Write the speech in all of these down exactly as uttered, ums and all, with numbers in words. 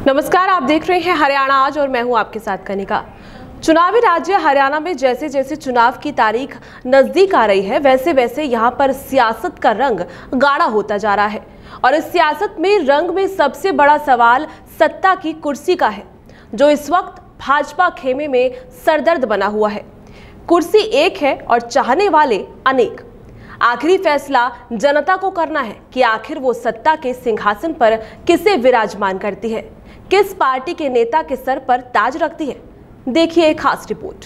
नमस्कार, आप देख रहे हैं हरियाणा आज और मैं हूं आपके साथ कनिका। चुनावी राज्य हरियाणा में जैसे जैसे चुनाव की तारीख नजदीक आ रही है वैसे वैसे यहां पर सियासत का रंग गाढ़ा होता जा रहा है और इस सियासत में रंग में सबसे बड़ा सवाल सत्ता की कुर्सी का है, जो इस वक्त भाजपा खेमे में सरदर्द बना हुआ है। कुर्सी एक है और चाहने वाले अनेक। आखिरी फैसला जनता को करना है कि आखिर वो सत्ता के सिंहासन पर किसे विराजमान करती है, किस पार्टी के नेता के सर पर ताज रखती है। देखिए एक खास रिपोर्ट।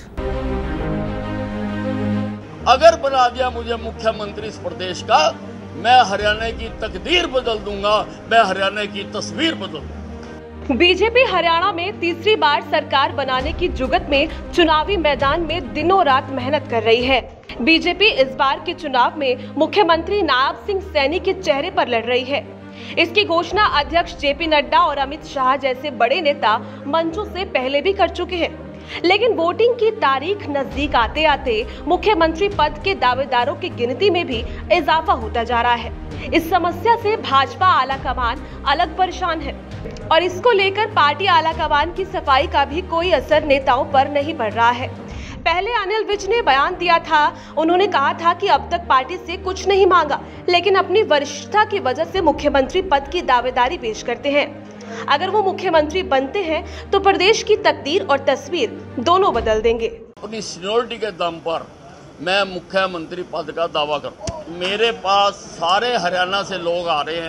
अगर बना दिया मुझे मुख्यमंत्री इस प्रदेश का, मैं हरियाणा की तकदीर बदल दूंगा, मैं हरियाणा की तस्वीर बदल दूंगा। बीजेपी हरियाणा में तीसरी बार सरकार बनाने की जुगत में चुनावी मैदान में दिनों रात मेहनत कर रही है। बीजेपी इस बार के चुनाव में मुख्यमंत्री नायब सिंह सैनी के चेहरे पर लड़ रही है। इसकी घोषणा अध्यक्ष जेपी नड्डा और अमित शाह जैसे बड़े नेता मंचों से पहले भी कर चुके हैं, लेकिन वोटिंग की तारीख नजदीक आते आते मुख्यमंत्री पद के दावेदारों की गिनती में भी इजाफा होता जा रहा है। इस समस्या से भाजपा आलाकमान अलग परेशान है और इसको लेकर पार्टी आलाकमान की सफाई का भी कोई असर नेताओं पर नहीं पड़ रहा है। पहले अनिल विज ने बयान दिया था, उन्होंने कहा था कि अब तक पार्टी से कुछ नहीं मांगा, लेकिन अपनी वरिष्ठता की वजह से मुख्यमंत्री पद की दावेदारी पेश करते हैं। अगर वो मुख्यमंत्री बनते हैं तो प्रदेश की तकदीर और तस्वीर दोनों बदल देंगे। अपनी सीनियरिटी के दम पर मैं मुख्यमंत्री पद का दावा करता हूँ। मेरे पास सारे हरियाणा से लोग आ रहे हैं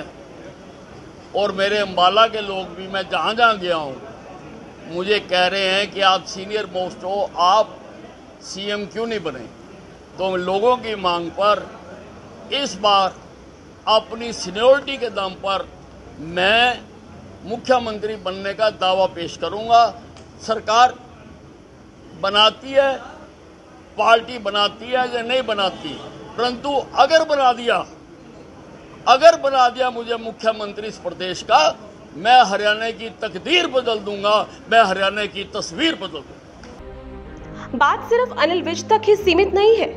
और मेरे अम्बाला के लोग भी, मैं जहाँ जहाँ गया हूँ, मुझे कह रहे हैं कि आप सीनियर मोस्ट हो, आप सीएम क्यों नहीं बने। तो लोगों की मांग पर इस बार अपनी सीनियरिटी के दम पर मैं मुख्यमंत्री बनने का दावा पेश करूंगा। सरकार बनाती है, पार्टी बनाती है या नहीं बनाती, परंतु अगर बना दिया अगर बना दिया मुझे मुख्यमंत्री इस प्रदेश का, मैं हरियाणा की तकदीर बदल दूंगा, मैं हरियाणा की तस्वीर बदल दूंगा। बात सिर्फ अनिल विज तक ही सीमित नहीं है।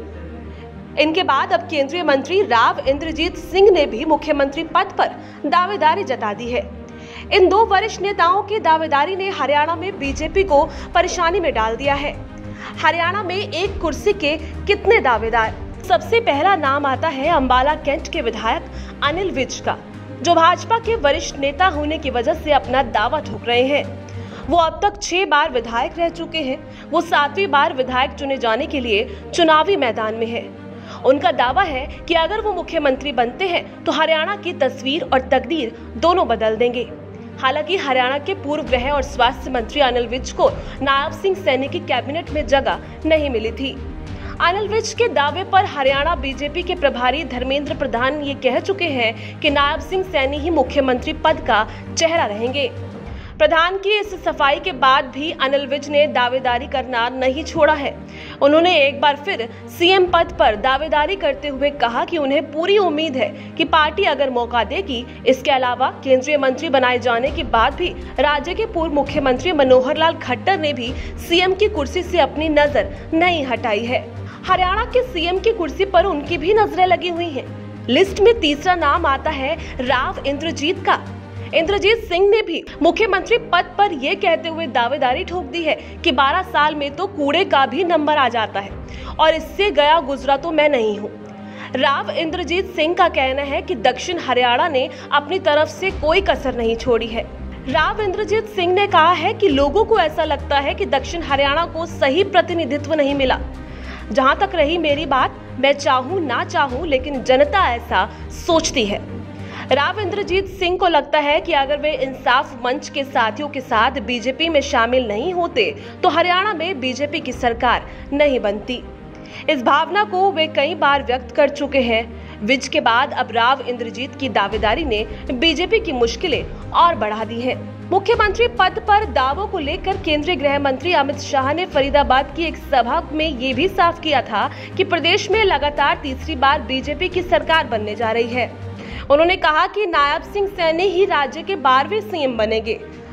इनके बाद अब केंद्रीय मंत्री राव इंद्रजीत सिंह ने भी मुख्यमंत्री पद पर दावेदारी जता दी है। इन दो वरिष्ठ नेताओं की दावेदारी ने हरियाणा में बीजेपी को परेशानी में डाल दिया है। हरियाणा में एक कुर्सी के कितने दावेदार? सबसे पहला नाम आता है अंबाला कैंट के विधायक अनिल विज का, जो भाजपा के वरिष्ठ नेता होने की वजह से अपना दावा ठोक रहे हैं। वो अब तक छह बार विधायक रह चुके हैं। वो सातवीं बार विधायक चुने जाने के लिए चुनावी मैदान में है। उनका दावा है कि अगर वो मुख्यमंत्री बनते हैं तो हरियाणा की तस्वीर और तकदीर दोनों बदल देंगे। हालांकि हरियाणा के पूर्व गृह और स्वास्थ्य मंत्री अनिल विज को नायब सिंह सैनी की कैबिनेट में जगह नहीं मिली थी। अनिल विज के दावे पर हरियाणा बीजेपी के प्रभारी धर्मेंद्र प्रधान ये कह चुके हैं कि नायब सिंह सैनी ही मुख्यमंत्री पद का चेहरा रहेंगे। प्रधान की इस सफाई के बाद भी अनिल विज ने दावेदारी करना नहीं छोड़ा है। उन्होंने एक बार फिर सीएम पद पर दावेदारी करते हुए कहा कि उन्हें पूरी उम्मीद है कि पार्टी अगर मौका देगी। इसके अलावा केंद्रीय मंत्री बनाए जाने के बाद भी राज्य के पूर्व मुख्यमंत्री मनोहर लाल खट्टर ने भी सीएम की कुर्सी से अपनी नजर नहीं हटाई है। हरियाणा के सीएम की कुर्सी पर उनकी भी नजरें लगी हुई हैं। लिस्ट में तीसरा नाम आता है राव इंद्रजीत का। इंद्रजीत सिंह ने भी मुख्यमंत्री पद पर यह कहते हुए दावेदारी ठोक दी है कि बारह साल में तो कूड़े का भी नंबर आ जाता है और इससे गया गुजरा तो मैं नहीं हूँ। राव इंद्रजीत सिंह का कहना है कि दक्षिण हरियाणा ने अपनी तरफ से कोई कसर नहीं छोड़ी है। राव इंद्रजीत सिंह ने कहा है कि लोगों को ऐसा लगता है कि दक्षिण हरियाणा को सही प्रतिनिधित्व नहीं मिला। जहां तक रही मेरी बात, मैं चाहूं ना चाहूं लेकिन जनता ऐसा सोचती है। राव इंद्रजीत सिंह को लगता है कि अगर वे इंसाफ मंच के साथियों के साथ बीजेपी में शामिल नहीं होते तो हरियाणा में बीजेपी की सरकार नहीं बनती। इस भावना को वे कई बार व्यक्त कर चुके हैं। विज के बाद अब राव इंद्रजीत की दावेदारी ने बीजेपी की मुश्किलें और बढ़ा दी हैं। मुख्यमंत्री पद पर दावों को लेकर केंद्रीय गृह मंत्री अमित शाह ने फरीदाबाद की एक सभा में ये भी साफ किया था कि प्रदेश में लगातार तीसरी बार बीजेपी की सरकार बनने जा रही है। उन्होंने कहा कि नायब सिंह सैनी ही राज्य के बारहवें सीएम बनेंगे।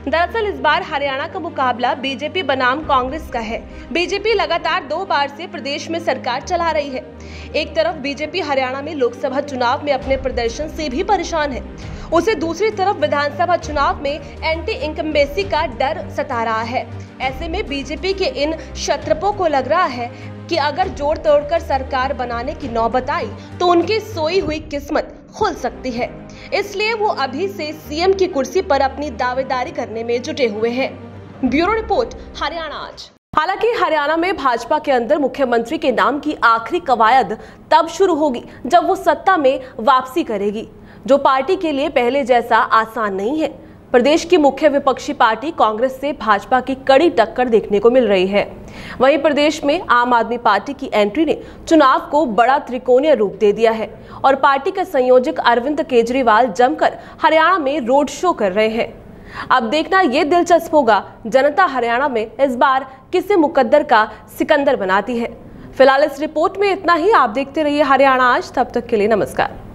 दरअसल इस बार हरियाणा का मुकाबला बीजेपी बनाम कांग्रेस का है। बीजेपी लगातार दो बार से प्रदेश में सरकार चला रही है। एक तरफ बीजेपी हरियाणा में लोकसभा चुनाव में अपने प्रदर्शन से भी परेशान है, उसे दूसरी तरफ विधानसभा चुनाव में एंटी इनकम्बेंसी का डर सता रहा है। ऐसे में बीजेपी के इन क्षत्रपों को लग रहा है कि अगर जोड़ तोड़कर सरकार बनाने की नौबत आई तो उनकी सोई हुई किस्मत खुल सकती है। इसलिए वो अभी से सीएम की कुर्सी पर अपनी दावेदारी करने में जुटे हुए हैं। ब्यूरो रिपोर्ट, हरियाणा आज। हालांकि हरियाणा में भाजपा के अंदर मुख्यमंत्री के नाम की आखिरी कवायद तब शुरू होगी जब वो सत्ता में वापसी करेगी, जो पार्टी के लिए पहले जैसा आसान नहीं है। प्रदेश की मुख्य विपक्षी पार्टी कांग्रेस से भाजपा की कड़ी टक्कर देखने को मिल रही है। वहीं प्रदेश में आम आदमी पार्टी की एंट्री ने चुनाव को बड़ा त्रिकोणीय रूप दे दिया है और पार्टी के संयोजक अरविंद केजरीवाल जमकर हरियाणा में रोड शो कर रहे हैं। अब देखना ये दिलचस्प होगा जनता हरियाणा में इस बार किसे मुकद्दर का सिकंदर बनाती है। फिलहाल इस रिपोर्ट में इतना ही। आप देखते रहिए हरियाणा आज। तब तक के लिए नमस्कार।